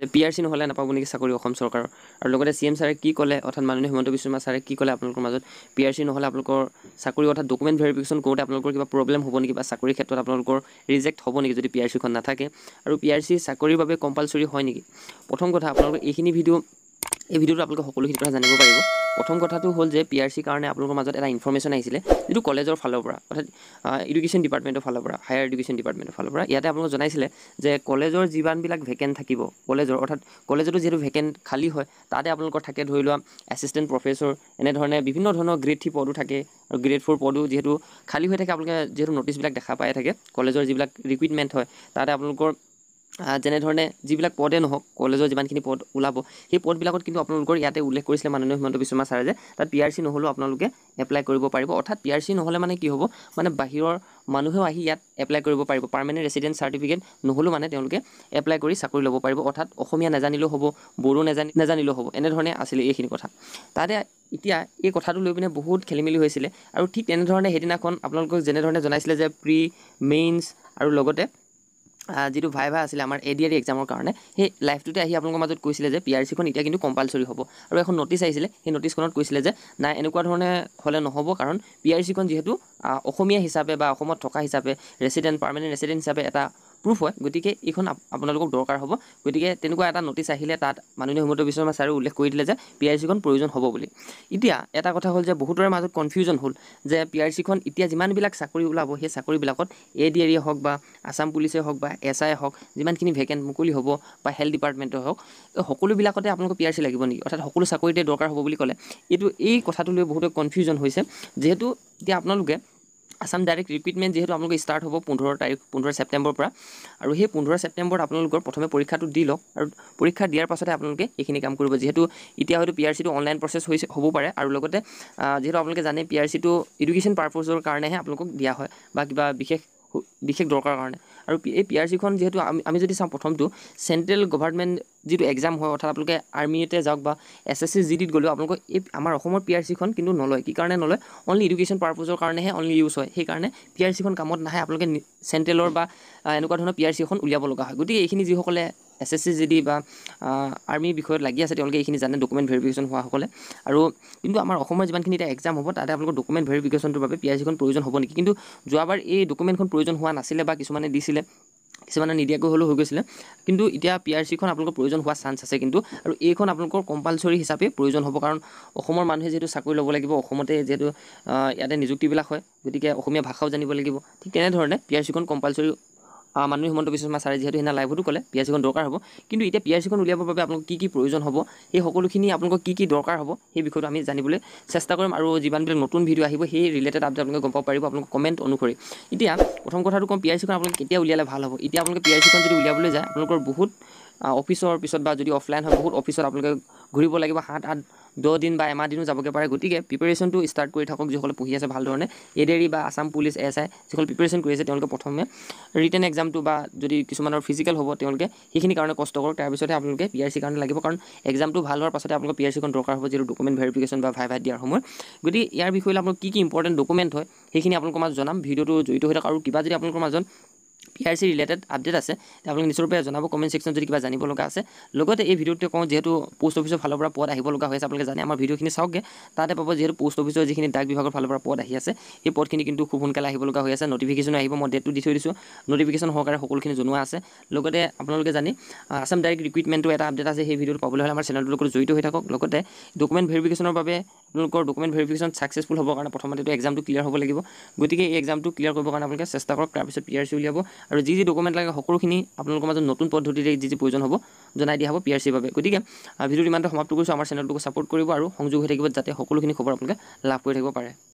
PRC নহ'লে নাপাব নেকি চাকৰি অসম চৰকাৰৰ আৰু লগতে CM ছাৰে কি ক'লে অৰ্থাৎ মাননীয় হিমন্ত বিশ্ব শৰ্মা ছাৰে কি ক'লে আপোনালোকৰ মাজত PRC নহ'লে আপোনালোকৰ চাকৰি অৰ্থাৎ ডকুমেণ্ট ভেৰিফিকেশ্যন কৰোঁতে আপোনালোকৰ কিবা প্ৰব্লেম হ'ব নেকি বা চাকৰিৰ ক্ষেত্ৰত আপোনালোকৰ ৰিজেক্ট হ'ব নেকি যদি PRCখন নাথাকে আৰু PRC চাকৰিৰ বাবে কম্পালচৰি হয় নেকি প্ৰথম কথা আপোনালোকে এই ভিডিঅ'টো আপোনালোকে সকলোখিনি কথা জানিব পাৰিব প্ৰথম কথাটো হ'ল যে PRC কাৰণে আপোনালোকৰ মাজত এটা ইনফৰমেশ্যন আহিছিলে যিটো কলেজৰ ফালৰ পৰা অৰ্থাৎ এডুকেশ্যন ডিপাৰ্টমেণ্টৰ ফালৰ পৰা হায়াৰ এডুকেশ্যন ডিপাৰ্টমেণ্টৰ ফালৰ পৰা ইয়াতে আপোনালোকে জনাইছিলে যে কলেজৰ যিমানবিলাক ভেকেণ্ট থাকিব কলেজৰ অৰ্থাৎ কলেজতো যিহেতু ভেকেণ্ট খালী হয় তাতে আপোনালোকৰ থাকে ধৰি লোৱা এছিষ্টেণ্ট প্ৰফেচৰ এনেধৰণে বিভিন্ন ধৰণৰ গ্ৰেড 3 পদো থাকে আৰু গ্ৰেড 4 পদো যিহেতু খালী হৈ থাকে আপোনালোকে যিহেতু নটিচবিলাক দেখা পাই থাকে কলেজৰ যিবিলাক ৰিক্ৰুইটমেণ্ট হয় তাতে আপোনালোকৰ যেনেধৰণে যিবিলাক পদে নহওক কলেজৰ যিমানখিনি পদ ওলাব সেই পদবিলাকত কিন্তু আপোনালোকৰ ইয়াতে উল্লেখ কৰিছিলে মাননীয় হিমন্ত বিশ্ব শৰ্মা ছাৰে যে তাত PRC নহ'লেও আপোনালোকে এপ্লাই কৰিব পাৰিব অৰ্থাৎ PRC নহ'লে মানে কি হ'ব মানে বাহিৰৰ মানুহেও আহি ইয়াত এপ্লাই কৰিব পাৰিব পাৰ্মানেণ্ট ৰেচিডেণ্ট চাৰ্টিফিকেট নহ'লেও মানে তেওঁলোকে এপ্লাই কৰি চাকৰি ল'ব পাৰিব অৰ্থাৎ অসমীয়া নাজানিলেও হ'ব বড়ো নাজানিলেও হ'ব এনেধৰণে আছিলে এইখিনি কথা তাতে এতিয়া এই কথাটো লৈ পিনে বহুত খেলিমেলি হৈছিলে আৰু ঠিক তেনেধৰণে সেইদিনাখন আপোনালোকক যেনেধৰণে জনাইছিলে যে প্ৰি মেইনছ আৰু লগতে যিটো ভাইভা আছিলে আমাৰ ADR এক্সামৰ কাৰণে সেই লাইভটোতে আহি আপোনালোকৰ মাজত কৈছিলে যে PRCখন এতিয়া কিন্তু কম্পালচৰি হ'ব আৰু এখন নটিচ আহিছিলে সেই নটিচখনত কৈছিলে যে নাই এনেকুৱা ধৰণে হ'লে নহ'ব কাৰণ PRCখন যিহেতু অসমীয়া হিচাপে বা অসমত থকা হিচাপে পাৰ্মানেণ্ট ৰেচিডেণ্ট হিচাপে এটা প্ৰুফ হয় গতিকে এইখন আপোনালোকক দৰকাৰ হ'ব গতিকে তেনেকুৱা এটা নটিচ আহিলে তাত মাননীয় হিমন্ত বিশ্ব শৰ্মা ছাৰে উল্লেখ কৰি দিলে যে PRCখন প্ৰয়োজন হ'ব বুলি এতিয়া এটা কথা হ'ল যে বহুতৰে মাজত কনফিউজন হ'ল যে PRCখন এতিয়া যিমানবিলাক চাকৰি ওলাব সেই চাকৰিবিলাকত ADR হওক বা আছাম পুলিচে হওক বা SI হওক যিমানখিনি ভেকেণ্ট মুকলি হ'ব বা হেল্থ ডিপাৰ্টমেণ্টৰ হওক সকলোবিলাকতে আপোনালোকৰ PRC লাগিব নেকি অৰ্থাৎ সকলো চাকৰিতে দৰকাৰ হ'ব বুলি ক'লে এই কথাটো লৈ বহুতে কনফিউজন হৈছে যিহেতু এতিয়া আপোনালোকে আছাম ডাইৰেক্ট ৰিক্ৰুইটমেণ্ট যিহেতু আপোনালোকে ষ্টাৰ্ট হ'ব 15 ছেপ্টেম্বৰৰ পৰা আৰু সেই 15 ছেপ্টেম্বৰত আপোনালোকৰ প্ৰথমে পৰীক্ষাটো দি লওক আৰু পৰীক্ষা দিয়াৰ পাছতে আপোনালোকে এইখিনি কাম কৰিব যিহেতু এতিয়া হয়তো PRCটো অনলাইন প্ৰচেছ হ'ব পাৰে আৰু লগতে যিহেতু আপোনালোকে জানে PRCটো এডুকেশ্যন পাৰপ'জৰ কাৰণেহে আপোনালোকক দিয়া হয় বা কিবা বিশেষ দৰকাৰ কাৰণে আৰু এই PRCখন যিহেতু আমি যদি চাওঁ প্ৰথমটো চেণ্ট্ৰেল গভৰ্ণমেণ্ট যিটো এক্সাম হয় অৰ্থাৎ আপোনালোকে আৰ্মিতে যাওক বা SSC GDত গ'লেও আপোনালোকক এই আমাৰ অসমৰ PRCখন কিন্তু নলয় কি কাৰণে নলয় অনলি এডুকেশ্যন পাৰপ'জৰ কাৰণেহে অনলি ইউজ হয় সেইকাৰণে PRCখন কামত নাহে আপোনালোকে চেণ্ট্ৰেলৰ বা এনেকুৱা ধৰণৰ PRC এখন উলিয়াব লগা হয় গতিকে এইখিনি যিসকলে SSC GD বা আৰ্মিৰ বিষয়ত লাগি আছে তেওঁলোকে এইখিনি জানে ডকুমেণ্ট ভেৰিফিকেশ্যন হোৱাসকলে আৰু কিন্তু আমাৰ অসমৰ যিমানখিনি এতিয়া এক্সাম হ'ব তাতে আপোনালোকৰ ডকুমেণ্ট ভেৰিফিকেশ্যনটোৰ বাবে PRCখন প্ৰয়োজন হ'ব নেকি কিন্তু যোৱাবাৰ এই ডকুমেণ্টখন প্ৰয়োজন হোৱা নাছিলে বা কিছুমানে দিছিলে কিছুমানে নিদিয়াকৈ হ'লেও হৈ গৈছিলে কিন্তু এতিয়া PRCখন আপোনালোকৰ প্ৰয়োজন হোৱা চান্স আছে কিন্তু আৰু এইখন আপোনালোকৰ কম্পালচৰি হিচাপে প্ৰয়োজন হ'ব কাৰণ অসমৰ মানুহে যিহেতু চাকৰি ল'ব লাগিব অসমতে যিহেতু ইয়াতে নিযুক্তিবিলাক হয় গতিকে অসমীয়া ভাষাও জানিব লাগিব ঠিক তেনেধৰণে PRCখন কম্পালচৰি মাননীয় হিমন্ত বিশ্ব শৰ্মা ছাৰে যিহেতু সেইদিনা লাইভতো ক'লে PRCখন দৰকাৰ হ'ব কিন্তু এতিয়া PRCখন উলিয়াবৰ বাবে আপোনালোকক কি প্ৰয়োজন হ'ব সেই সকলোখিনি আপোনালোকক কি দৰকাৰ হ'ব সেই বিষয়টো আমি জানিবলৈ চেষ্টা কৰিম আৰু যিমানবিলাক নতুন ভিডিঅ' আহিব সেই ৰিলেটেড আপডেট আপোনালোকে গম পাব পাৰিব আপোনালোকে কমেণ্ট অনুসৰি এতিয়া প্ৰথম কথাটো ক'ম PRCখন আপোনালোকে কেতিয়া উলিয়ালে ভাল হ'ব এতিয়া আপোনালোকে PRCখন যদি উলিয়াবলৈ যায় আপোনালোকৰ বহুত অফিচৰ পিছত বা যদি অফলাইন হয় বহুত অফিচত আপোনালোকে ঘূৰিব লাগিব 7-8-10 দিন বা এমাহ দিনো যাবগৈ পাৰে গতিকে প্ৰিপেৰেশ্যনটো ষ্টাৰ্ট কৰি থাকক যিসকলে পঢ়ি আছে ভাল ধৰণে ADR বা আছাম পুলিচ SI যিসকলে প্ৰিপেৰেশ্যন কৰি আছে তেওঁলোকে প্ৰথমে ৰিটেন এক্সামটো বা যদি কিছুমানৰ ফিজিকেল হ'ব তেওঁলোকে সেইখিনি কাৰণে কষ্ট কৰক তাৰপিছতহে আপোনালোকে PRC কাৰণে লাগিব কাৰণ এক্সামটো ভাল হোৱাৰ পাছতে আপোনালোকৰ PRCখন দৰকাৰ হ'ব যিহেতু ডকুমেণ্ট ভেৰিফিকেশ্যন বা ভাইভা দিয়াৰ সময়ত গতিকে ইয়াৰ বিষয়ে আপোনালোকৰ কি ইম্পৰ্টেণ্ট ডকুমেণ্ট হয় সেইখিনি আপোনালোকৰ মাজত জনাম ভিডিঅ'টো জড়িত হৈ থাকক আৰু কিবা যদি আপোনালোকৰ মাজত PRC ৰিলেটেড আপডেট আছে আপোনালোকে নিশ্চয়ৰূপে জনাব কমেণ্ট ছেকশ্যন যদি কিবা জানিব লগা আছে লগতে এই ভিডিঅ'টোতে কওঁ যিহেতু পোষ্ট অফিচৰ ফালৰ পৰা পদ আহিব লগা হৈ আছে আপোনালোকে জানে আমাৰ ভিডিঅ'খিনি চাওকগৈ তাতে পাব যিহেতু পোষ্ট অফিচৰ যিখিনি ডাক বিভাগৰ ফালৰ পৰা পদ আহি আছে সেই পদখিনি কিন্তু খুব সোনকালে আহিব লগা হৈ আছে নটিফিকেশ্যনো আহিব মই ডেটটো দি থৈ দিছোঁ নটিফিকেশ্যন সহকাৰে সকলোখিনি জনোৱা আছে লগতে আপোনালোকে জানি আছাম ডাইৰেক্ট ৰিক্ৰুইটমেণ্টটো এটা আপডেট আছে সেই ভিডিঅ'টো পাবলৈ হ'লে আমাৰ চেনেলটোৰ লগত জড়িত হৈ থাকক লগতে ডকুমেণ্ট ভেৰিফিকেশ্যনৰ বাবে আপোনালোকৰ ডকুমেণ্ট ভেৰিফিকেশ্যন ছাকচেছফুল হ'বৰ কাৰণে প্ৰথমতেতো এক্সামটো ক্লিয়াৰ হ'ব লাগিব গতিকে এই এক্সামটো ক্লিয়াৰ কৰিবৰ কাৰণে আপোনালোকে চেষ্টা কৰক তাৰপিছত PRC উলিয়াব আৰু যি ডকুমেণ্ট লাগে সকলোখিনি আপোনালোকৰ মাজত নতুন পদ্ধতিৰে যি প্ৰয়োজন হ'ব জনাই দিয়া হ'ব PRCৰ বাবে গতিকে ভিডিঅ'টো ইমানতে সমাপ্ত কৰিছোঁ আমাৰ চেনেলটোক ছাপোৰ্ট কৰিব আৰু সংযোগ হৈ থাকিব যাতে সকলোখিনি খবৰ আপোনালোকে লাভ কৰি থাকিব পাৰে।